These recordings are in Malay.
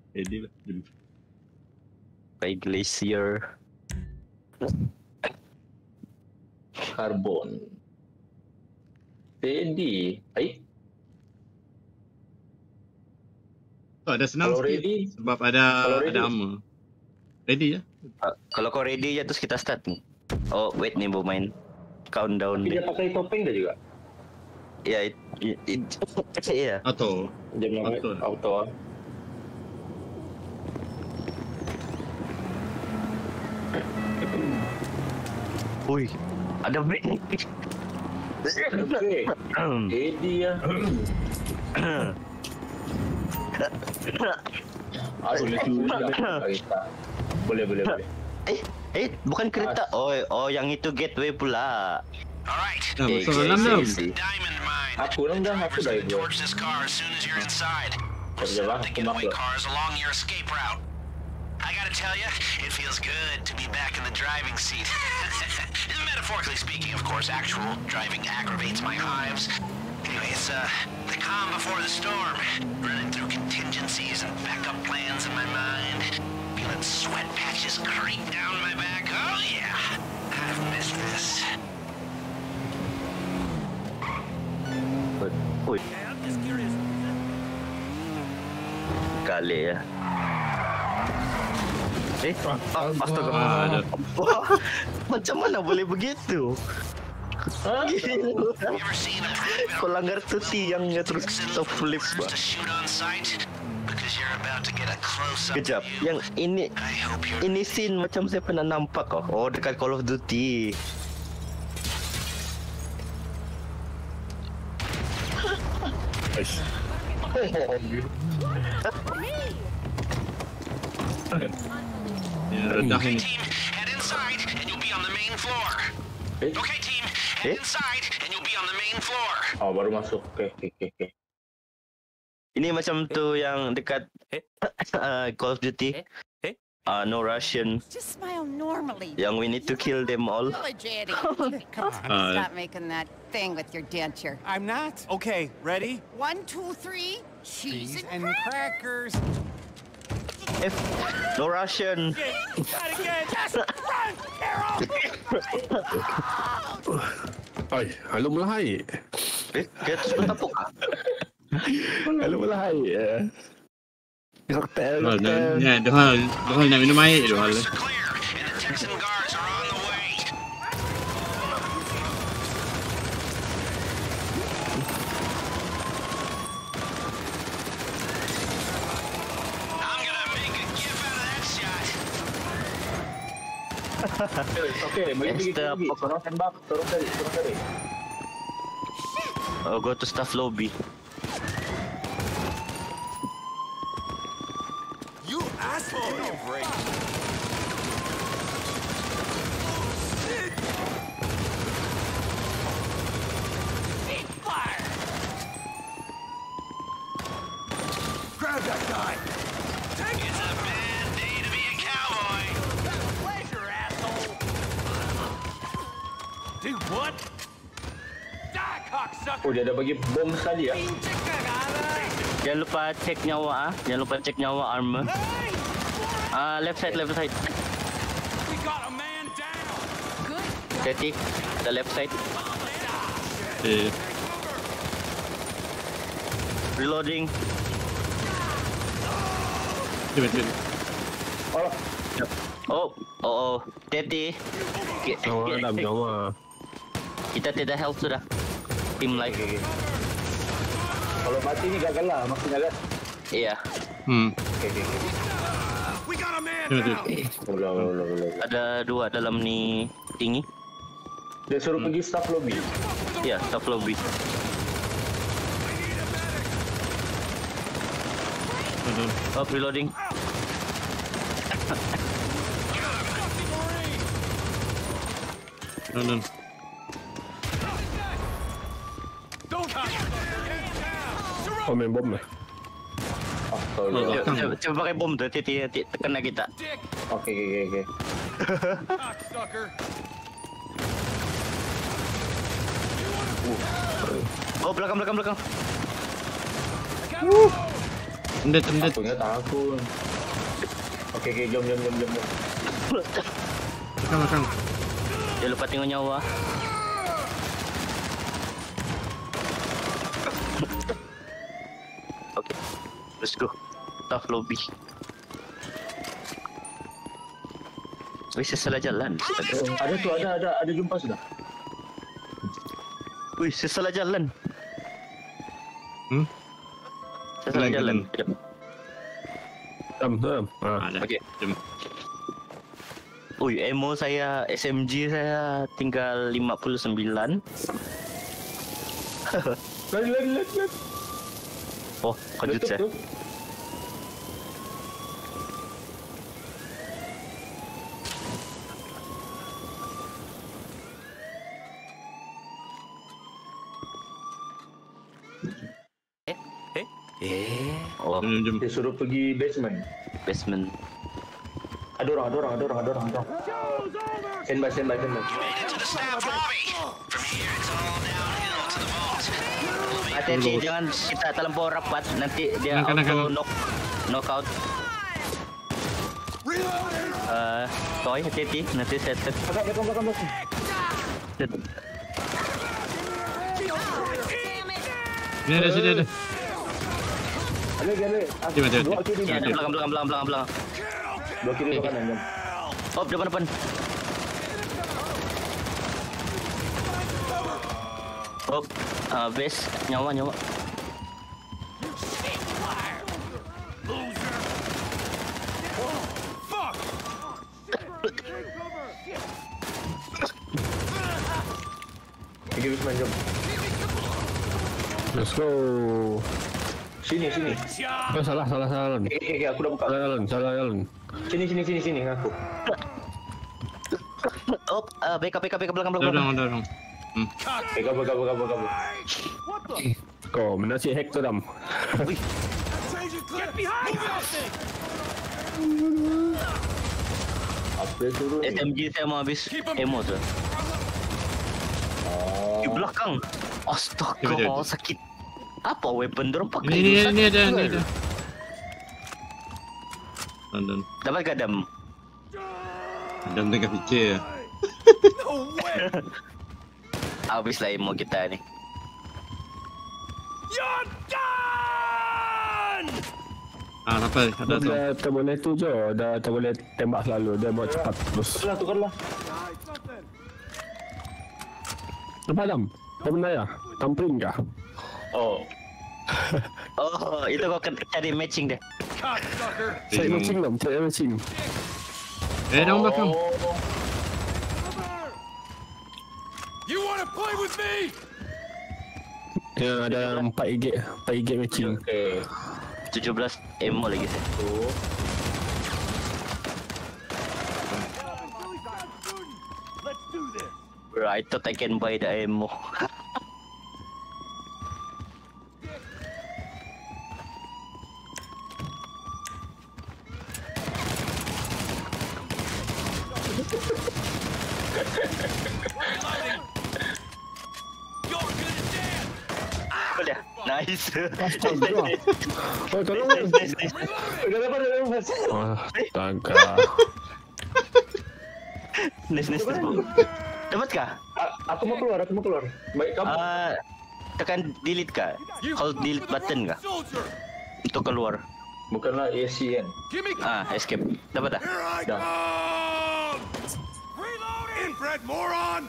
Ready. By Glacier. Carbon. Ready. Ada senang Kalau sikit. ready, Sebab ada armor. Ready ya? Kalau kau ready ya terus kita start nih. Oh wait nih mau main countdown tapi deh. dia pakai topeng dah juga. Ya iya. Auto. Jam auto. Wih, ada break. Oke. Ready ya. Aduh, kereta. Boleh. Bukan kereta. Oh, yang itu gateway pula. Alright. Masuk dalam dah. Diamond mine. Aku dah Drivers bro. torch this car as soon as you're inside. Kerja lah, The getaway cars along your escape route. I gotta tell you, it feels good to be back in the driving seat. Metaphorically speaking, of course. Actual driving aggravates my hives. Anyway, it's the calm before the storm. Running through contingencies and backup plans in my mind. Feeling sweat patches creep down my back. Oh yeah, I've missed this. Wih, I'm just curious. kali ya. Astaga. Ada. Macam mana boleh begitu? Ever seen a private Kau langgar tu tiangnya terus stop flip. to shoot on sight? Because you're about to get a close-up Kejap, view. yang ini I hope you're ini scene macam saya pernah nampak kok. Oh, dekat Call of Duty. Ya, redah Okay, ini. team, head inside and you'll be on the main floor. Okay, team, head inside and you'll be on the main floor. Oh, baru masuk. Oke. Ini macam tu yang dekat Call of Duty. No Russian. Just smile normally. Yang we need to kill them all. Village Eddie. Come on, stop making that thing with your denture. I'm not. Okay, ready? 1, 2, 3. Cheese and crackers. F. No Russian. Not again. Just run, Carol. Ay, halo mulai. Kaya terus bertapuk kah? Halo mulai. Koktel. Ya, dohal nak minum air dohal. Doors are clear and the Texan guards are on the way. I'm gonna make a gif out of that shot. Oke, pergi. Extra Turun tembak, turun dari. Oh, go to staff lobby. You asshole. Give me a break. Fire. Grab that guy. It's a bad day to be a cowboy. Pleasure, asshole. Do what? Die, cocksucker. Oh, dia ada bagi bom sekali ya. Jangan lupa cek nyawa Jangan lupa cek nyawa armor. Left side. We got a man down. Steady. The left side. Reloading. Cepat. Oh. Steady. Nyawa. Kita tidak health sudah. Team life. Kalau mati ni gagal lah maksudnya kan. Iya. We got a man Cepat. down. Ulah. Ada dua dalam ni tinggi. Dia suruh pergi staff lobby. Ya, staff lobby. Oh, reloading. No. Oh, main bom lah. Coba pakai bom tu, nanti tekan kita. Oke. Cocksucker. Oh, belakang. Tendet. Aku ingat aku. Okey, jom. Makan. Jangan lupa tengok nyawa. Okay, let's go. Tough lobby. Wih, saya salah jalan. Ada tu, ada jumpa sudah. Wih, saya salah jalan. Saya salah Jalan, jalan. Dam. Ada. Okey. Jom. Ui, ammo saya, SMG saya tinggal 59. Lari. Oh, kejut saya. Oh, Jom. Dia suruh pergi basement. basement. Ada orang. Standby. You made it to the staff lobby. From here, it's all downhill to the vault. Hati-hati, jangan kita terlampau rapat. Nanti dia Kanan. knockout. Toy, hati-hati. Nanti saya Belakang. Ni ada sini ada. Ada. Jom. Dua kiri. belakang. Dua kiri ke kanan, jom. Oh, depan. Oh, base nyawa. Pergi basement, jom. Let's go. Sini. Salah jalan. Okey, aku dah buka. Salah jalan. Sini aku. Oh, backup belakang. Dorong. Kabur. Kau menasih hack tu, Dam. Get behind something! Apa turun? SMG saya mau habis ammo tu. Di belakang. Astaga, sakit. Apa weapon dorang pakai? Ini ada. London. Dapat ke Adam? Adam tengah fikir. Habislah ammo kita ni. You're done! Apa? Ada tu. Dia tak boleh tu je. Dah tak boleh tembak selalu. Dia buat cepat terus. Tukarlah. Apa, Dam? Kau benda ya? Tampering kah? Oh. Oh, itu kau cari matching dia. Cocksucker! Cari matching, Dam. Cari matching. Dah belakang. You wanna play with me? Ya, ada 4 gig matching. Okey. 17 ammo lagi saya. Let's do this! Bro, I thought I can buy the ammo. You're gonna dance! Boleh? Nice. Oh, tolong. Nice. Dah dapat. Oh, astaga. Nice. Dapat kah? Aku mau keluar. Baik kamu. Tekan delete kah? Hold delete button kah? Soldier! Untuk keluar. Bukanlah AC kan? Give me... Escape. Dapat dah? Here I Dah. come! Reloading! Inbred moron!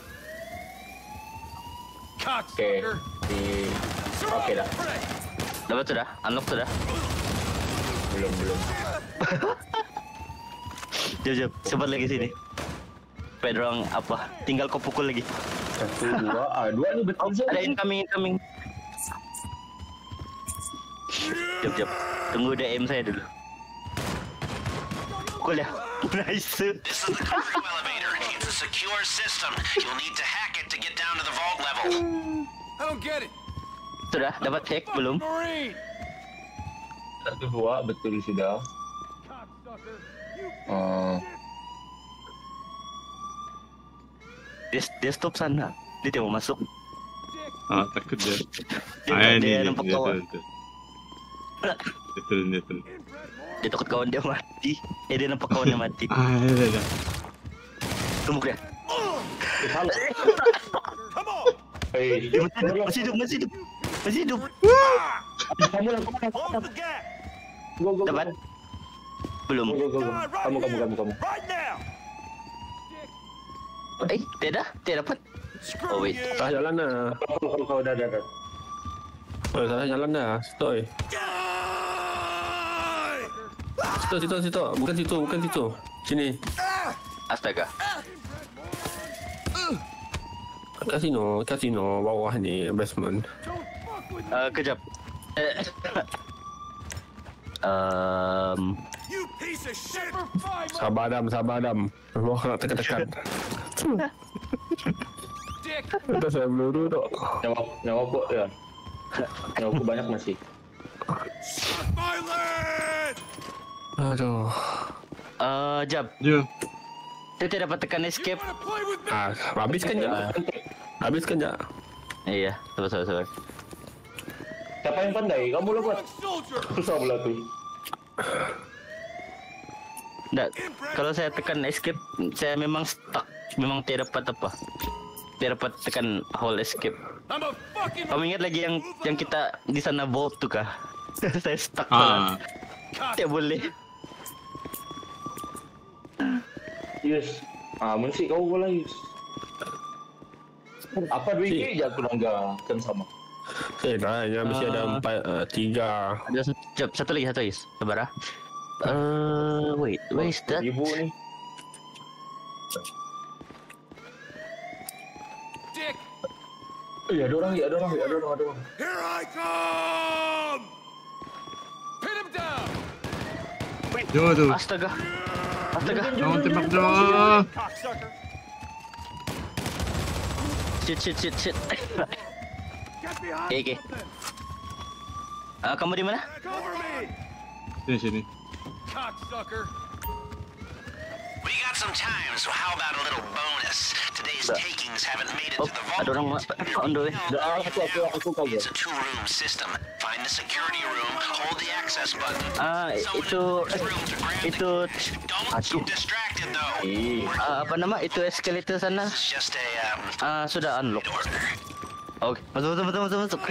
Okey. Cocksucker! Okey dah. Dapat tu dah? Unlock tu dah? Belum. Jom. Cepat lagi sini. Supaya dorang apa? Tinggal kau pukul lagi. 1, 2. Dua ni betul je. Ada incoming. Jom. Tunggu dia aim saya dulu. Pukul dia. Nice. This is the cargo elevator. It's a secure system. You'll need to hack it to get down to the vault level. I don't get it! Sudah dapat hack belum? Marine! 1, 2 betul sudah. Cocksucker! Dia stop sana. Dia tak mau masuk. Takut dia. Dia Ni nampak kau. tu. Betul. Dia takut kawan dia mati. Dia nampak kawannya mati. Dah. Tumbuk dia. Salah. Come on! Hey, Masih hidup. kamu lah. Close the gap! Go. Dapat? Belum. Go. God, right Kamu. Right now! Tidak dapat. Screw Oh, wait. you! Salah jalan dah. Kau dah. Oh, salah jalan dah. Stoi. Die! Situ. Bukan situ. Sini. Astaga. Kasino bawah ni basement. Kejap. You piece of shit! Sabar Adam. Wah, nak tekan. Dick! Dah saya peluru tu. Nyawa aku ya. Nyawa aku banyak masih. Violent! Aduh. Jap. Dia. Saya tidak dapat tekan escape. Wanna play with me? Habiskan je. Iya, sabar. Siapa yang pandai? Kamu lah buat. Soldier! Susah pula tu. Nggak, kalau saya tekan escape, saya memang stuck. Memang tidak dapat apa. Tidak dapat tekan whole escape. I'm a fucking... Kamu ingat lagi yang kita di sana vault tuh kah? Saya stuck Ah. banget. Tidak boleh. Yes. Mesti kau bola Yus. Apa duit ke je aku langgar kan sama. Ya mesti ada 3. Ada satu lagi. Sabar ah. Wait, where is that? Ibu ni. Dick! Ada orang. Here I come! Pin him down! Dia tu. Astaga. Jangan tembak dia. Cocksucker! Shit. Get behind Okay. Kamu di mana? Cover me! Sini. Cocksucker! We got some time, so how about a little bonus? Today's takings haven't made it Oh, to the vault. ada orang on the way. Aku cover. It's a two-room system. Find the security room, hold the access button. Itu Don't get distracted though. apa nama? Itu escalator sana. It's just a Sudah unlock. order. Oke, masuk.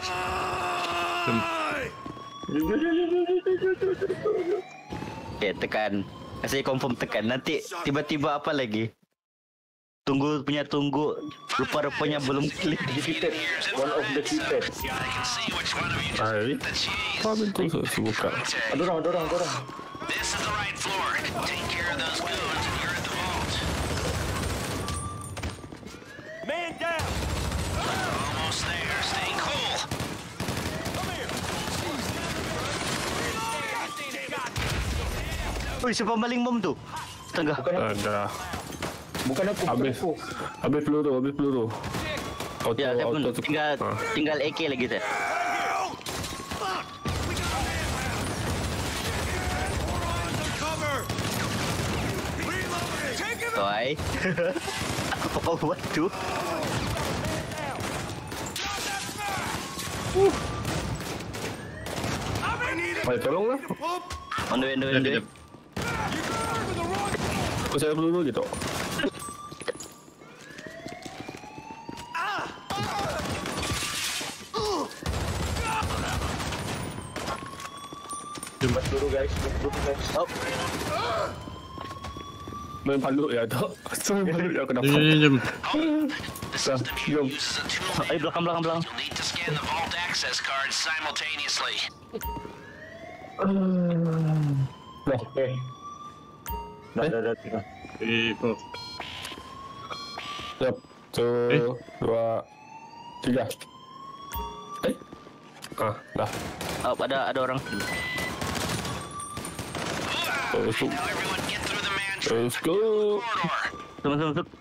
Oke, tekan. Kasih confirm tekan. Nanti tiba-tiba apa lagi? Tunggu. Rupa-rupanya belum klik. Defeated. One of the defeated. I can see which one of you just Hai. the cheese. Apa pintu buka? Ada orang. This is the right floor. Take care of those goons and you're at the vault. Man down! Almost there. Stay cool. Wih, siapa maling bom tu? Astaga. Ada. Bukan aku. Habis peluru. Ya, saya pun tu- tinggal AK lagi saya. Cover! Reloading! Take him Toy. Oh, what tu? I need him! Ayo tolonglah. Pump! On the way. Oh, saya peluru gitu. Jumpa dulu guys. Oh, Main palu ya tu. Main palu ya kena. Jom. The system here jom. uses a tool. ayo belakang. You'll need to scan the vault access cards simultaneously. Oke. Dah. Ikut. Siap. 1, 2, 3. Dah. Oh, ada orang. Masuk. Now everyone get through the man Let's go. corridor. Masuk.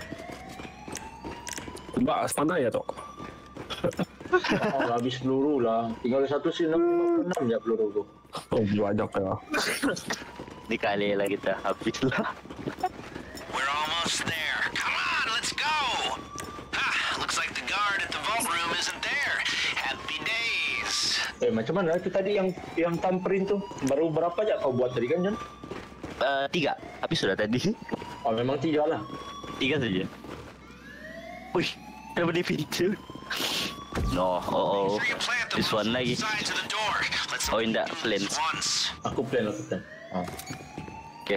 Tembak panah ya tu. Habis peluru lah. Tinggal satu sih 656 ya peluru tu. Oh, banyak ya. Dikali lah kita. Habis lah. We're almost there. Come on, let's go. Looks like the guard at the vault room isn't there. Happy days. Macam mana itu tadi yang tamperin tu? Baru berapa je kau buat tadi kan, Jan? 3. Habis sudah tadi. Oh, memang 3 lah. 3 saja. Wih, kenapa dia pintu? No, Sure you plant the this one lagi. side to the door. Let's Oh, indah, do plan. this once. Aku plan. Okay.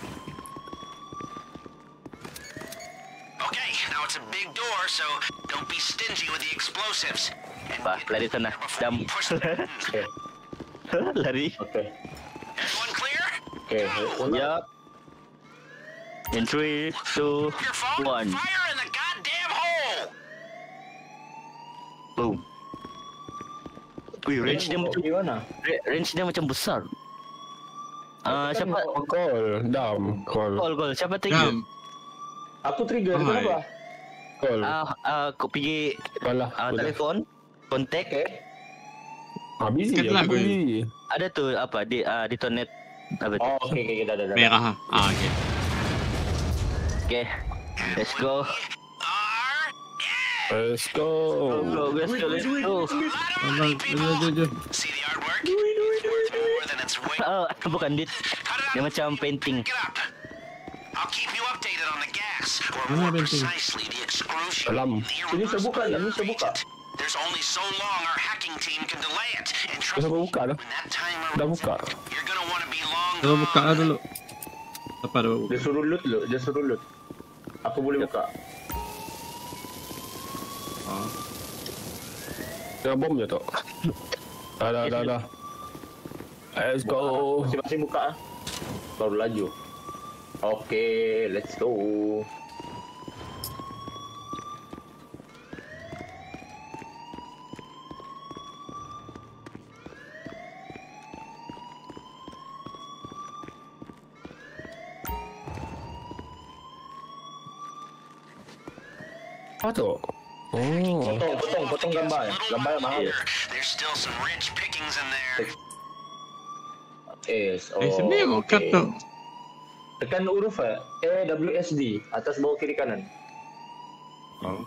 Okay, now it's a big door, so don't be stingy with the explosives. And Bah, get lari sana. before Dam. you push the button. Okay. Lari. Okay. Everyone clear? Okay. Yup. In 3, 2, Your phone? 1. Fire in the goddamn hole! Boom. Wih, range dia macam Gimana? range dia macam besar. Siapa? Call, dam, call, Call. Siapa trigger? Jam. Aku trigger, Oh, kenapa? call. Kau pergi Kalah. telefon, kontak. Busy Sikit lah, aku gue. busy. Ada tu apa di detonate apa tu? Oh, okay, dah. Merah ha. Okay. Okay. Let's go. Let's go. Let's go. See the artwork? It's worth more than its weight. Bukan dit. Dia macam painting. Pick it up. I'll keep you updated on the gas, or Mana more painting? precisely, the excruciating, Alam. Ini saya buka. There's only so long our hacking team can delay it. And Dah trust sampai me, buka dah. when that timer Dah runs buka. out, you're gonna want to be long Coba buka lah dulu. Apa dah buka? Dia suruh loot. Aku boleh buka. Oh. Dah bom je tu. Dah. Let's go. Masing-masing buka. Baru laju. Okay, let's go. Apa tu? Oh. Potong gambar. Gambar yang mahal. There's still some rich pickings in there. Yes. Sini mau cut tu. Tekan huruf WSD atas bawah kiri kanan. Oh.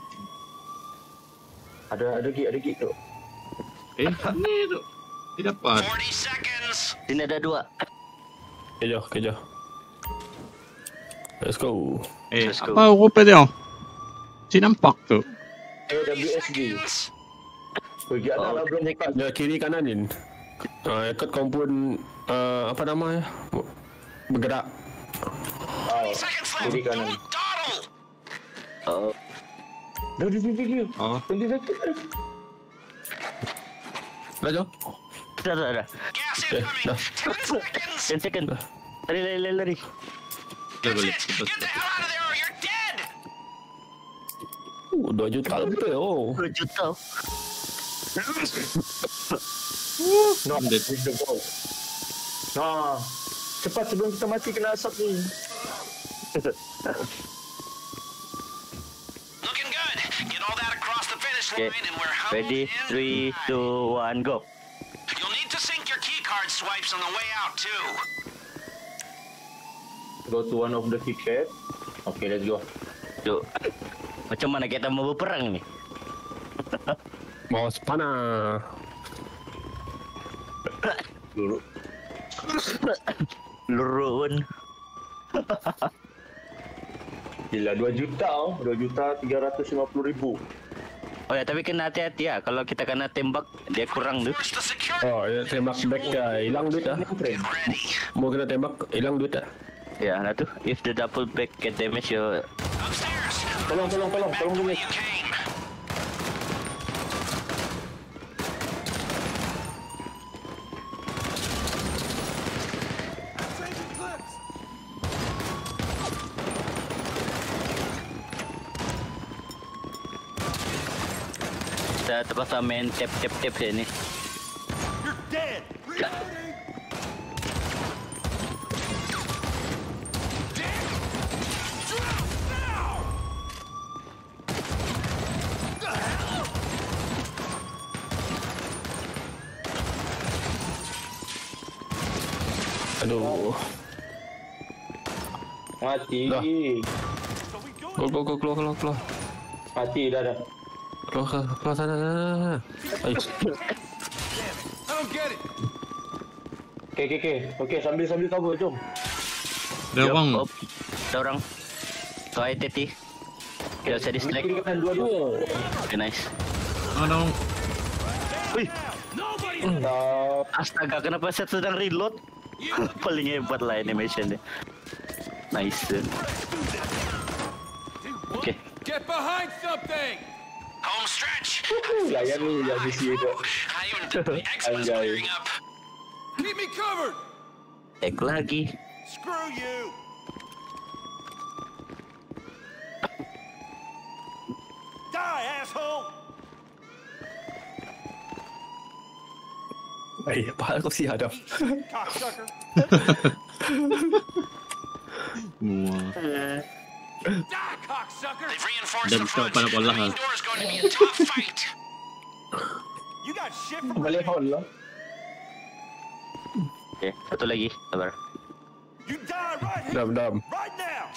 Ada gig tu. Ni tu. Tidak dapat. 40 seconds. Sini ada 2. Kejap. Let's go. Let's go. Apa rupa dia? Si nampak tu. WSD. Pergi ada lah belum dekat. Dia kiri kanan ni. Ikut kompon apa nama ya? Bergerak. Seconds left. Kiri kanan. Don't dawdle. Dia. Oh. 20 second. Dah jom. Dah. Gas Okay, incoming. dah. 10 seconds. 10 second. Lari. Dah That's boleh. it. Get the hell out of there or you're dead. 2 juta lebih. Oh. 2 juta. No, with the ball. Nah, cepat sebelum kita mati kena asap ni. Looking good. Get all that across the finish Okay. line and we're home Ready? 3, 2, 1, go. You'll need to sync your keycard swipes on the way out too. Go to one of the ticket. Okay, let's go. Tuh. Macam mana kita mau berperang ni? Mau sepana. Dulu. Lurun. Gila 2 juta oh. 2.350.000. Oh ya, tapi kena hati-hati ya. Kalau kita kena tembak, dia kurang tu. Push the security. Oh, ya tembak back dah. Hilang duit dah. Ready. Mau kena tembak, hilang duit dah. Ya, nah tu. If the double back get damage, you... Upstairs. Tolong Back to dulu. where you came. Kita terpaksa main tap sini. You're dead. Aduh. Mati. Dah. Keluar. Mati dah. Keluar sana. Ayo. Come get it. Okay, sambil cover, jom. Ada bang. Ada orang. Kau Teti. Kita bisa distract. Kiri kanan dua-dua. Okay, nice. Ano? Wih. Astaga, kenapa saya sedang reload? Paling hebat lah animation dia. Nice. Okay. Get behind something. Home stretch. Layan ni yang misi itu. I even think my eczema's clearing up. Keep me covered. Ek lagi. Screw you. Die, asshole. Eh, pahal kau si Adam. Cocksucker. Mua. Die, cocksucker. They've reinforced Dan the front. pada The bola main lah. door is going to be a tough fight. You got shit for Boleh hold lah. Okay, satu lagi. Sabar. You die right here, Dam. right now.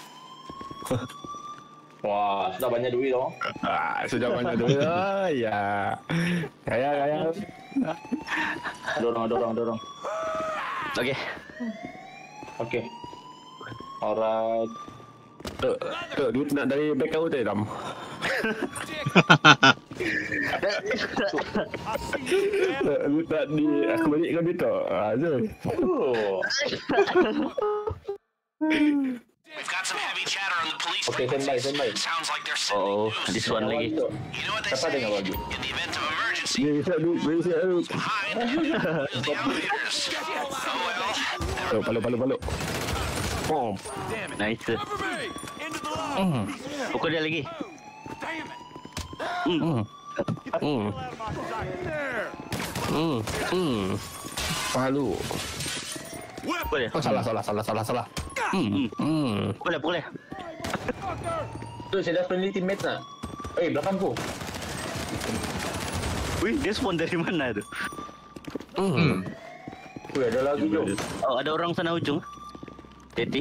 Wah, sudah banyak duit dong. Sudah banyak duit. Ya. Kaya. Dorong. Okay. Okay. Alright. Tu duit nak dari back kau tu Dam. Duit nak di aku balik kau duit tu. Aje. Oh. We've got some heavy chatter on the police Okay, frequencies. standby. Sounds like they're Oh, sending this news. one lagi. You know what they Siapa say? dengar bagi? In the event of emergency, Dia bisa duit. behind is the elevators. Oh well. Baluk. Bom. Nice. Cover me. Into the line. Pukul dia lagi. Damn it. Hmm. Get the hell out of my sight. There. Palu. Pukul dia. Oh, salah. Pukul dia. Tu saya dah friendly teammate nak. Belakangku. Wih, dia spawn dari mana tu? Ada lagi tu. Oh, ada orang sana ujung. Teti.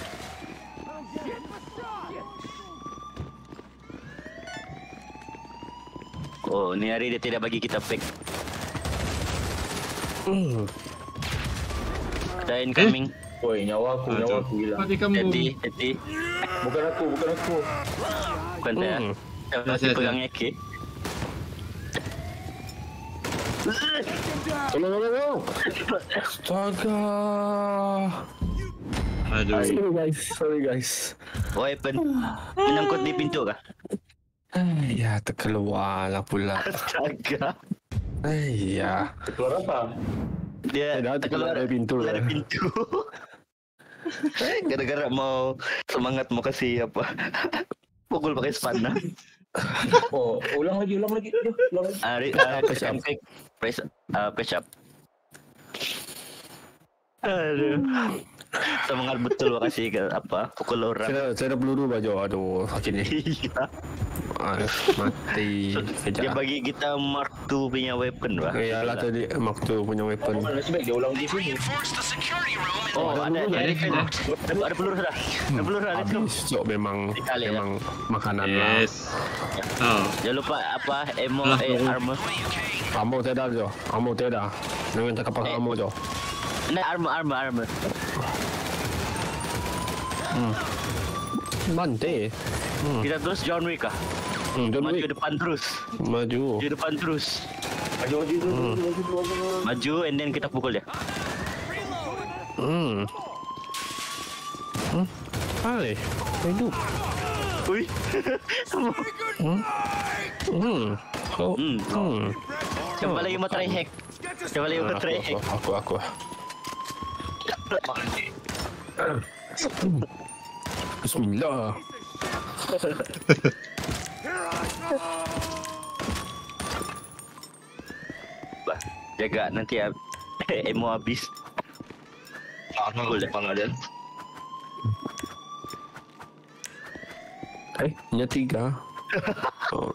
Oh, ni hari dia tidak bagi kita pick. Ada incoming. Oi, nyawa aku hilang. Mati kamu. Teti. Bukan aku. Bukan saya. Saya masih Saya. pegang AK. Tolong. Astaga. Aduh. Sorry guys. Weapon. Menyangkut di pintu kah? Ya, terkeluar lah pula. Astaga. Ya. Keluar apa? Dia Dah terkeluar dari pintu dari lah. pintu. Gara-gara mau semangat mau kasih apa? Pukul pakai spana. Oh, ulang lagi. Press up. Press up. Aduh. Semangat betul makasih ke apa? Pukul orang. Saya dah peluru baju. Aduh, sakit ni. Iya. Mati. Dia Kejap. bagi kita Mark II punya weapon bah. Yalah tadi Mark II punya weapon. Nasib baik dia ulang di sini. Reinforced the security room and Oh, ada peluru sudah. Ada peluru sudah. Let's go. Habis so memang Sekali, memang makanan lah. Yes. Oh. Jangan lupa apa ammo Alah, armor. Ammo tiada jo. Ammo tiada. Jangan cakap pasal ammo jo. Nah, armor. Bante. Kita terus John Wick kah? Maju depan terus. Maju. Maju depan terus. Maju. Maju and then kita pukul dia. Hai. Hidup. Ui. Coba lagi mau try hack. Aku. Bismillah. Bah, jaga nanti ya. Ammo habis. Pukul dia. Punya 3. Oh.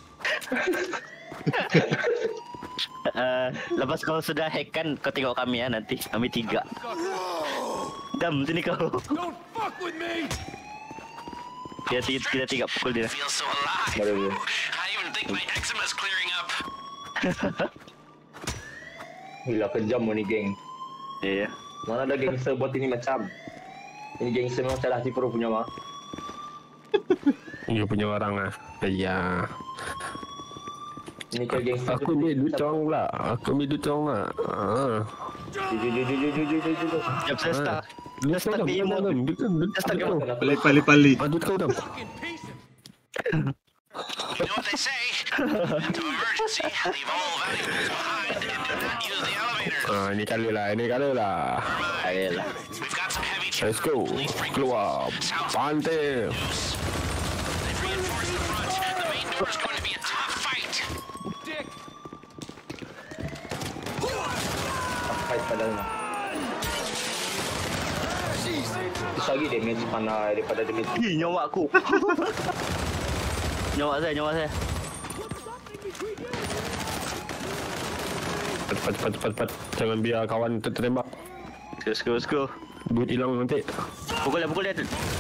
Lepas kau sudah hack kan, kau tengok kami ya nanti. Kami 3. Dam, sini kau. Don't fuck with me. Kita 3 pukul dia. feel so alive. I even think my eczema's clearing up. Gila kejam ni geng. Iya. Mana ada gangster buat ini macam. Ini gangster memang salah si Pro punya mah. Dia punya orang lah. Iya. Ini ke gangster. Aku ambil duit orang pula. Jujur. Jap saya stuck. Dia stuck di emote. Pali. Duit kau dah. Fucking piece of... You know what they say? To emergency, leave all valuables behind and do not use the elevator. Ini kali lah. Ayolah. We've got some heavy Let's go. Keluar. Pantai. They've reinforced the front. The main door is going to be a tough fight. Dick! Fight padahal mah. Itu lagi damage mana daripada damage. Ih, nyawa aku. nyawa saya. Cepat. Jangan biar kawan tertembak. Let's go. Duit hilang nanti. Pukul dia.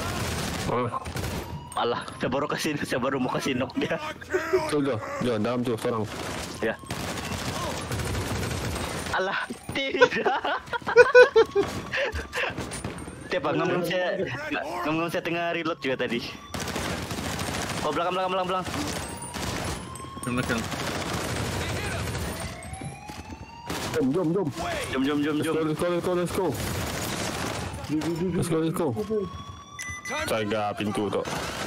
Alah, saya baru mau kasih knock dia. Tu. Jangan dalam tu seorang. Ya. Alah, tidak. Tiap ngomong saya tengah reload juga tadi. Oh, belakang. Belakang. Jom. Let's go. Jaga pintu tu.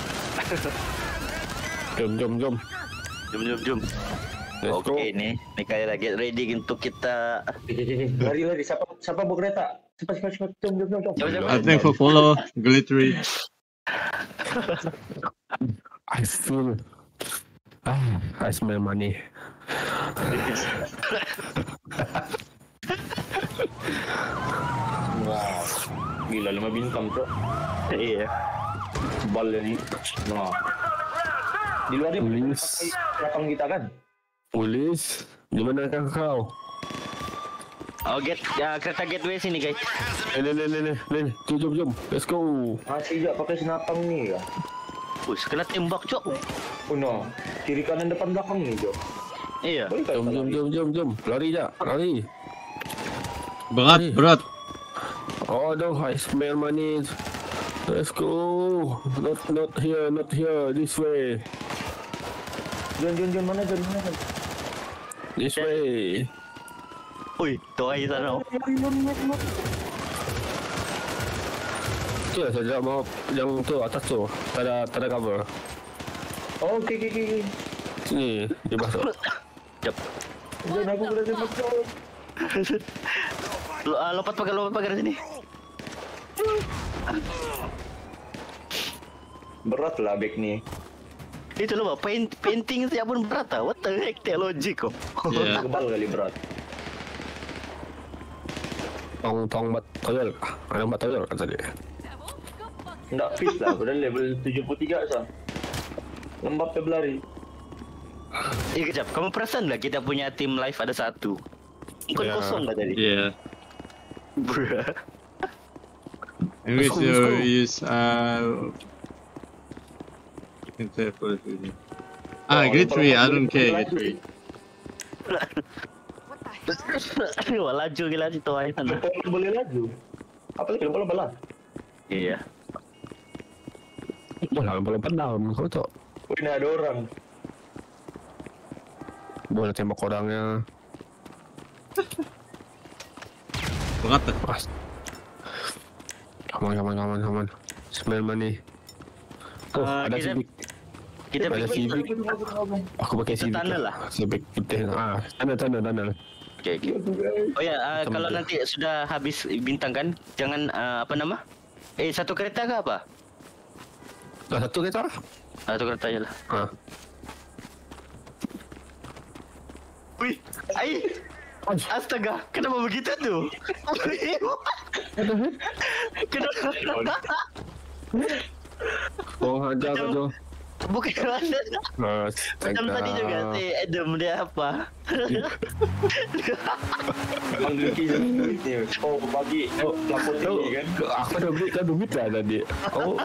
Jom. Let's go. Okey, ni kali lagi ready untuk kita. Lari. Siapa bawa kereta? Cepat. Jom. I think for follow glittery. I smell money. Wah. Gila 5 bintang bro. Iya. Bal ni. Nah. Di luar dia Polis. belakang kita kan? Polis, di manakah kau? Oh, kereta gateway sini guys. Ni. Jom. Let's go. Masih juga pakai senapang ni ya. Us, kena tembak cok. Oh no. Kiri kanan depan belakang ni jo. Iya. Boleh tak? Jom. Lari. Berat. Oh no, I smell money. Let's go. Not here. This way. Jom. Mana? This way. Ui, toai sana. Tu lah saja mau yang tu atas tu. Tak ada cover. Oh, okey. Sini, dia masuk. Jap. Jangan aku kena tembak jo. Lompat pagar sini. Berat lah bag ni. Itu loh, painting siapa pun berat ah. What the heck, teknologi kok. Yeah. Kebal kali berat. Tong bat toyol. Ada bat toyol kan tadi. Tak fit lah. Pada level 73 sah. Lembab dia berlari. Kejap. Kamu perasan lah kita punya tim live ada satu. Bukan Ya. kosong lah tadi. Yeah. Bruh. In which Let's go. you use can say for it. Glittery. I don't care glittery. Wah, laju gila si toai sana. Lepas boleh laju. Apa lagi lompat-lompat lah. Iya. Bola lompat dalam kau tu. Wih, ni ada orang. Bola tembak orangnya. Berat. Pas. Come on. Smell money. Oh, ada Civic. Kita Ada pergi. Civic. Aku pakai Civic. Tunnel lah. Civic putih. Tunnel. Okay. Oh ya, kalau nanti sudah habis bintang kan, jangan apa nama? Satu kereta ke apa? Satu kereta. Satu kereta je lah. Wih, astaga, kenapa begitu tu? Kenapa? Oh, hajar kau tu. Bukan macam tadi juga si Adam dia apa? Panggil kisah ni. Oh, bagi. Oh, lapor tinggi kan. Aku dah beli kan duit lah tadi. Oh,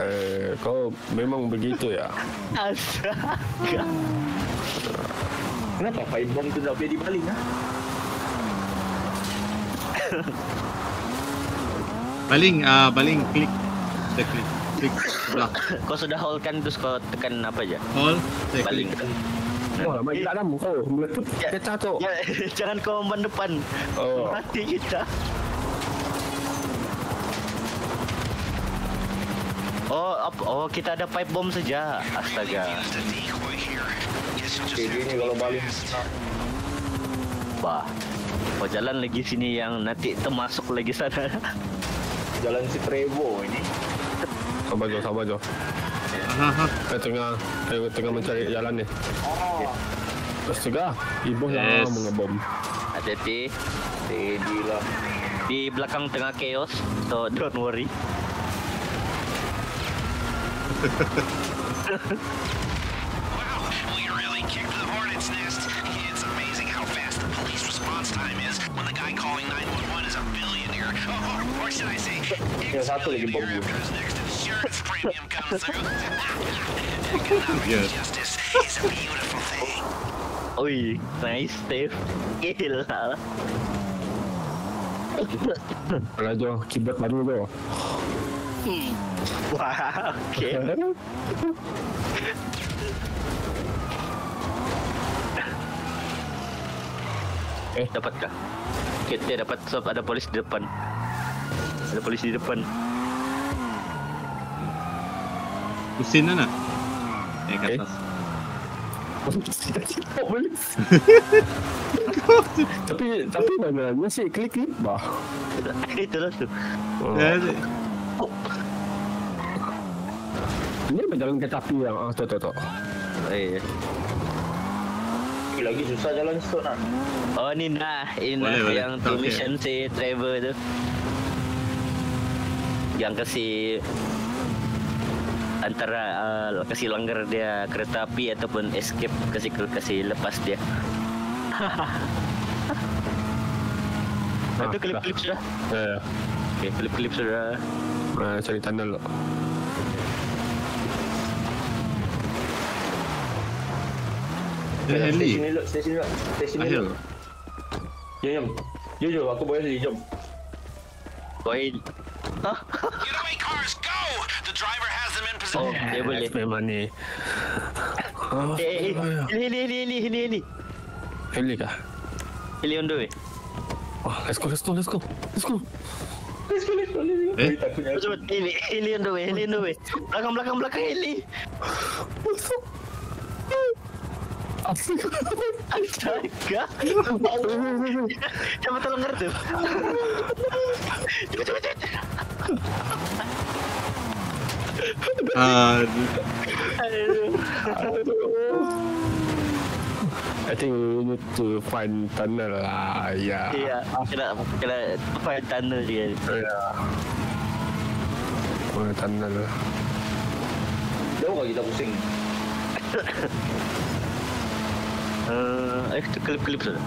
kau memang begitu ya. Astaga. Kenapa pipe bomb tu tak boleh dibaling ah? Baling klik. Kita klik sebelah. Kau sudah hold kan terus kau tekan apa aja? Hold, saya Baling. klik. Oh, main tak dalam kau. Meletup kereta tu. Ya, jangan kau ban depan. Oh. Mati kita. Oh, kita ada pipe bomb saja. Astaga. Used a decoy here. Guess you'll just Okay, have ni to kalau be baling fast. Bah. Kau jalan lagi sini yang nanti termasuk lagi sana. jalan si Trevo ini. Sabar Jo. Aha. Saya tengah mencari jalan ni. Astaga, ibu Yes. yang mengebom. Hati-hati. Steady lah. Di belakang tengah chaos. So don't worry. Wow, we really kicked the hornet's nest. It's amazing how fast the police response time is when the guy calling 911 is a billionaire. Or should I say, satu lagi bom. ex-billionaire after his next insurance premium comes through. Yes. Economic justice is a beautiful thing. Oi, nice Steve. Gila. Kalau Jo, keyboard baru Jo. Wah, okay. Dapatkah? Kita dapat sebab ada polis di depan. Ada polis di depan. Mesin mana? Ke atas. tapi mana masih klik bah. Itulah tu. Ya, Ini berjalan kereta api yang tu. Eh. Lagi susah jalan situ nak. Oh ni Boleh. yang tu Okay. mission si Trevor tu. Yang kasih antara kasih langgar dia kereta api ataupun escape, kasih lepas dia. Itu klip-klip sudah. Ya. Okay, klip-klip sudah. Cari tunnel. Ada heli. Stesen Ahil. dulu. Jom, aku boleh sini, jom. Poin. Getaway cars, go! The driver has them in Oh, position. dia boleh. Memang ni. Heli. Heli kah? Heli on the way. Oh, let's go. Eh? Takutnya aku. Cepat, heli on the way. Belakang heli. Astaga. Cepat tolong ngerti. Cepat. Aduh. I think we need to find tunnel lah. Ya. Iya, kena find tunnel dia. Ya. Find tunnel. Jauh kah kita pusing? Itu klip sudah.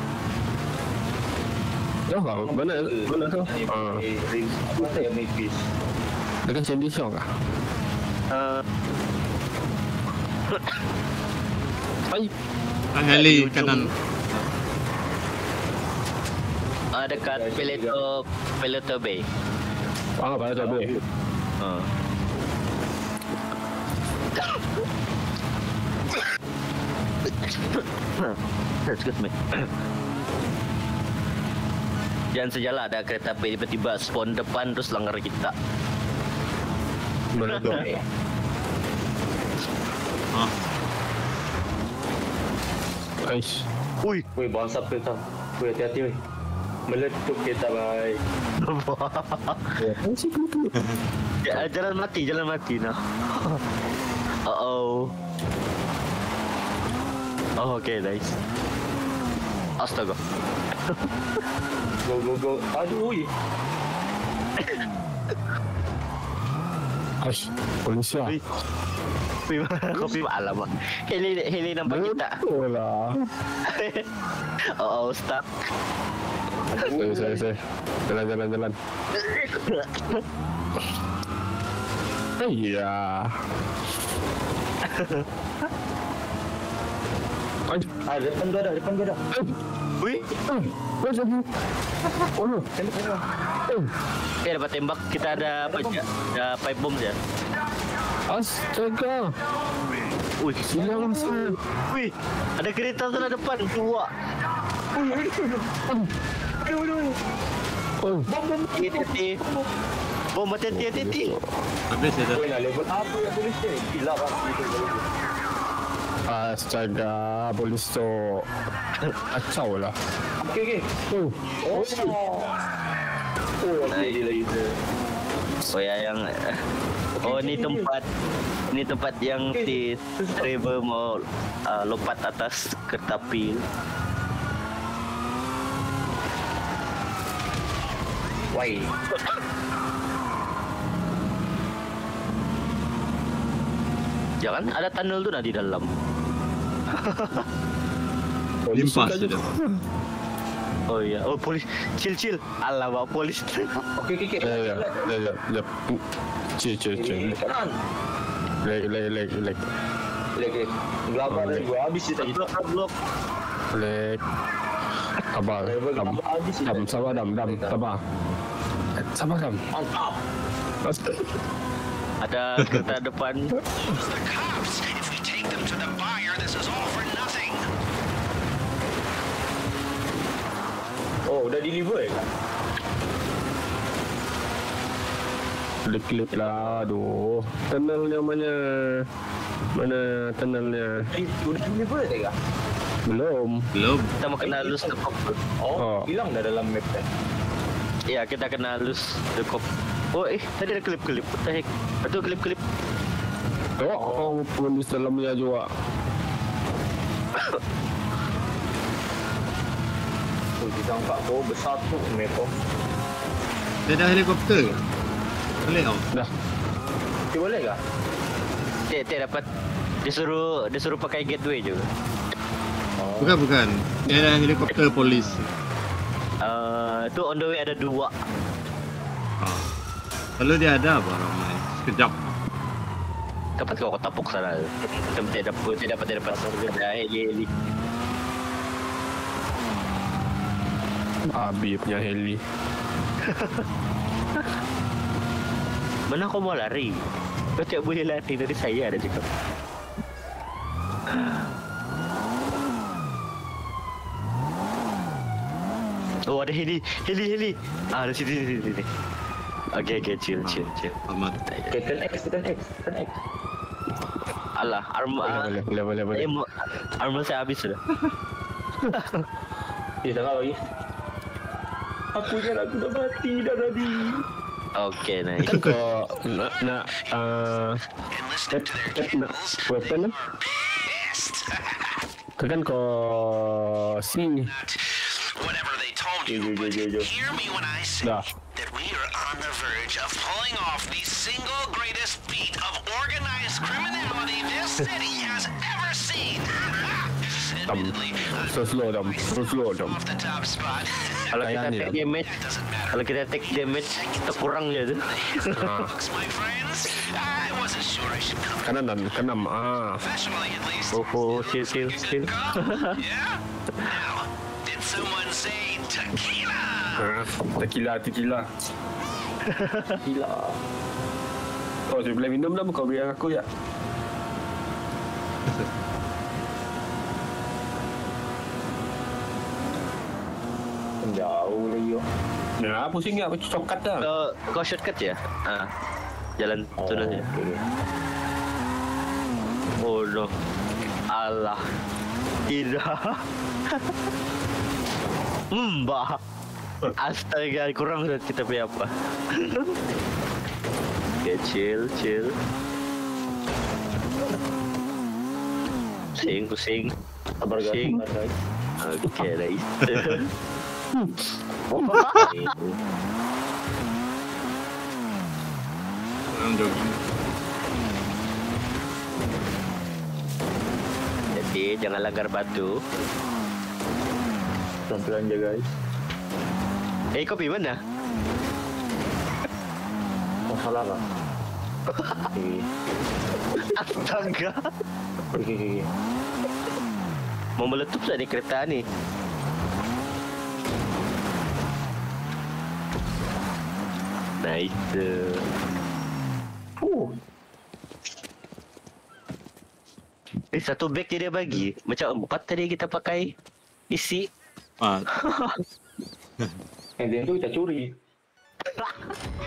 Jauh kah? Mana tu? Apa saya mipis? Dekat Sandy Show kah? Ay, Heli kanan. Dekat Peleto Bay. pada cabai. Excuse me. Jangan sajalah ada kereta api tiba-tiba spawn depan terus langgar kita. Mana tu? Ah, Aish. Wih, bangsa kereta. Wih, hati-hati wih. Meletup kereta baik. Ya, jalan mati nah. Oh, okay, nice. Astaga. Go. Aduh, wih. Aish. Polisi lah. Kopi malam. Heli nampak kita. Betul lah. Stuck. Saya. Jalan. Iya. Ah, depan gua ada. Wih, Oh no. dapat tembak. Kita ada apa aja? Ada pipe bomb ya. Astaga. Wih, Hilang saya. wih, ada kereta sana depan. Dua. Oh, Hati-hati. Bom, hati-hati. Habis ya dah. Weh, nak level apa yang polis ni? Gila kan. astaga, polis tu kacau lah. Okey. Oh, Lagi tu. Oh ya yang ini tempat yang si Trevor mau lompat atas kereta api. Wai. Jangan ada tunnel tu di dalam. Limpas sudah. Oh iya, oh polis, chill. Alah, bawa polis. Okey. ya. Chill. Kanan. Leg. Lagi. Gelabah dah gua habis je tadi. Blok. Leg. Sabar. Dam. Sabar. Mantap. Ada kereta depan. It's the cops. If we take them to the buyer, this is all for nothing. Oh, dah deliver kan? Klik lah, aduh. Tunnelnya mana tunnelnya? Udah deliver tak kah? Belum. Kita mau kena lose the cop. Oh. Hilang dah dalam map kan? Ya, kita kena lose the cop. Oh, tadi ada klip. What the heck? Betul klip. Oh, polis dalamnya juga. Oh, kita nampak kau besar tu map tu. Dia ada helikopter ke? Boleh tau. Dah. Okay, boleh kah? Dia dapat. Dia suruh pakai gateway je. Bukan. Dia ada helikopter polis. Tu on the way ada 2. Kalau dia ada apa ramai. Sekejap. Dapat kau tapuk sana. Dia dapat. Ada heli. Abi punya heli. Mana kau mau lari? Kau tak boleh lari dari saya ada cakap. Oh, ada heli. Ada sini. Okay, chill. Amat. Okay, turn X. Alah, Boleh. armor saya habis sudah. Jangan lagi. Aku dah mati dah tadi. Okay, nice. Kan kau nak And listening to their cables, weapon lah. pissed. Kan kau sini. Whatever they told you, but hear me when I say Dah. that we are on the verge of pulling off the single greatest feat of organized criminality this city has ever seen. Admittedly, So slow dam. off the top spot. Kalau kita Kayaknya. take damage, kita kurang je tu. Looks, my friends, I wasn't sure I should come Kanan. professionally at least. Oh, chill. Yeah? Now, did someone say tequila? Tequila. Gila. Oh, saya boleh minum dah kau biar aku ya. Jauh lagi yo. Ya, pusing ya, macam coklat dah. Kau shortcut ya? Jalan turun je. Okay. Oh no. Allah. Tidak. Mbak. Astaga, kurang dah kita punya apa. Okay, chill. Pusing. Sabar guys. Sing. Okay, nice. Orang jogging. Jadi, jangan langgar batu. Pelan-pelan je guys. Kau pergi mana? Oh, salah kah? Okay. Astaga. Okay. Mau meletup tak ni kereta ni? Nice. Satu beg je dia bagi. Macam 4 tadi kita pakai isi. Ah, Yang dia tu kita curi.